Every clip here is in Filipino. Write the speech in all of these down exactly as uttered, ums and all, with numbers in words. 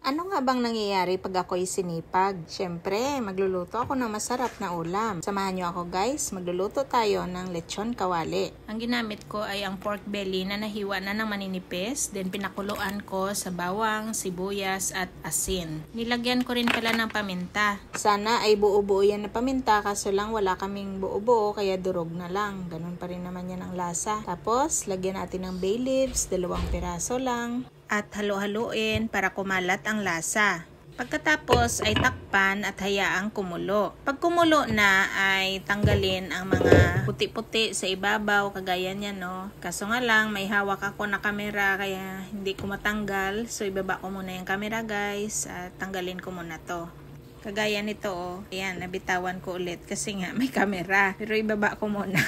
Ano nga bang nangyayari pag ako'y sinipag? Siyempre, magluluto ako ng masarap na ulam. Samahan niyo ako guys, magluluto tayo ng lechon kawali. Ang ginamit ko ay ang pork belly na nahiwa na ng maninipis, then pinakuluan ko sa bawang, sibuyas at asin. Nilagyan ko rin pala ng paminta. Sana ay buo-buo yan na paminta, kaso lang wala kaming buo-buo kaya durog na lang. Ganun pa rin naman yan ang lasa. Tapos, lagyan natin ng bay leaves, dalawang piraso lang. At halo-haluin para kumalat ang lasa. Pagkatapos ay takpan at hayaang kumulo. Pag kumulo na ay tanggalin ang mga puti-puti sa ibabaw kagaya niya, no. Kaso nga lang may hawak ako na kamera kaya hindi ko matanggal. So ibaba ko muna yung kamera guys at tanggalin ko muna to. Kagaya nito, oh. Ayan, nabitawan ko ulit kasi nga may camera. Pero ibaba ko muna.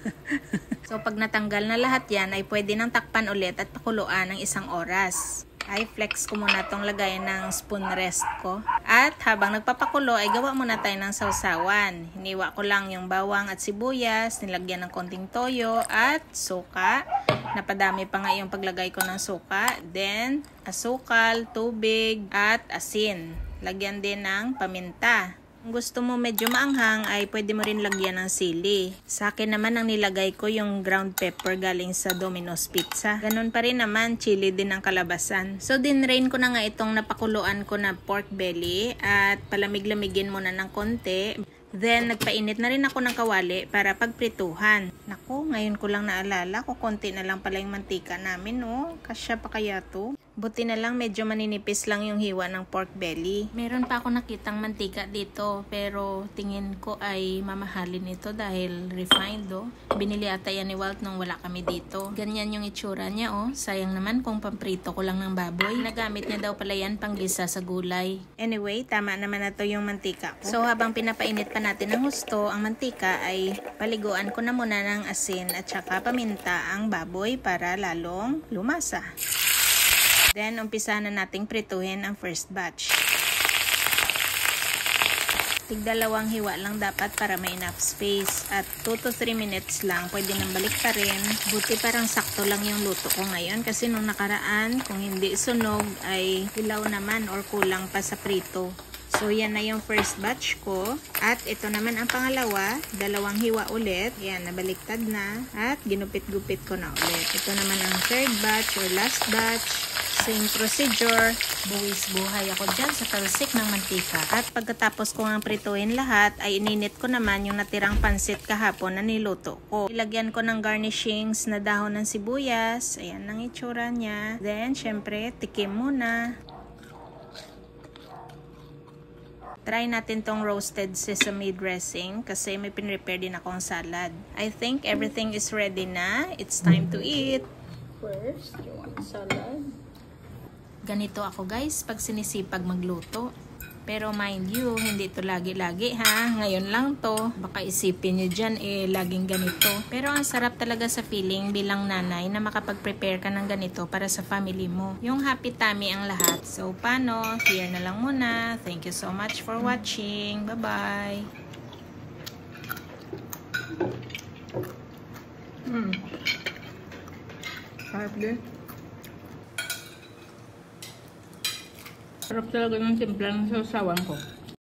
So, pag natanggal na lahat yan, ay pwede nang takpan ulit at pakuluan ng isang oras. Ay, flex ko muna itong lagayan ng spoon rest ko. At habang nagpapakulo, ay gawa muna tayo ng sausawan. Hiniwa ko lang yung bawang at sibuyas, nilagyan ng konting toyo at suka. Napadami pa nga yung paglagay ko ng suka. Then, asukal, tubig, at asin. Lagyan din ng paminta. Kung gusto mo medyo maanghang ay pwede mo rin lagyan ng sili. Sa akin naman ang nilagay ko yung ground pepper galing sa Domino's Pizza. Ganun pa rin naman, chili din ang kalabasan. So dinrain ko na nga itong napakuluan ko na pork belly at palamig-lamigin muna ng konti. Then, nagpainit na rin ako ng kawali para pagprituhan. Naku, ngayon ko lang naalala, kukunti na lang pala yung mantika namin, oh. Kasya pa kaya to? Buti na lang medyo maninipis lang yung hiwa ng pork belly. Meron pa ako nakitang mantika dito, pero tingin ko ay mamahalin ito dahil refined, oh. Binili ata yan ni Walt nung wala kami dito. Ganyan yung itsura niya, oh. Sayang naman kung pamprito ko lang ng baboy. Nagamit niya daw pala yan panggisa sa gulay. Anyway, tama naman na to yung mantika ko. So, habang pinapainit pa natin ng husto ang mantika ay paliguan ko na muna ng asin at saka paminta ang baboy para lalong lumasa. Then, umpisa na nating prituhin ang first batch. Tigdalawang hiwa lang dapat para may enough space. At two to three minutes lang, pwede nang balik pa rin. Buti parang sakto lang yung luto ko ngayon. Kasi nung nakaraan, kung hindi sunog, ay hilaw naman or kulang pa sa prito. So, yan na yung first batch ko. At ito naman ang pangalawa. Dalawang hiwa ulit. Yan, nabaliktad na. At ginupit-gupit ko na ulit. Ito naman ang third batch or last batch. Same procedure. Buwis buhay ako dyan sa talsik ng mantika. At pagkatapos ko ang prituhin lahat, ay ininit ko naman yung natirang pansit kahapon na niluto ko. Ilagyan ko ng garnishings na dahon ng sibuyas. Ayan ang itsura niya. Then, syempre, tikim muna. Try natin tong roasted sesame dressing kasi may pinrepare din akong salad. I think everything is ready na. It's time to eat. First, you want salad? Ganito ako guys pag sinisipag magluto. Pero mind you, hindi to lagi-lagi ha. Ngayon lang to. Baka isipin nyo dyan eh, laging ganito. Pero ang sarap talaga sa feeling bilang nanay na makapag-prepare ka ng ganito para sa family mo. Yung happy tummy ang lahat. So, paano? Here na lang muna. Thank you so much for watching. Bye-bye! Hmm. Sarap din. Sarap talaga ng timpla ng sausawan ko.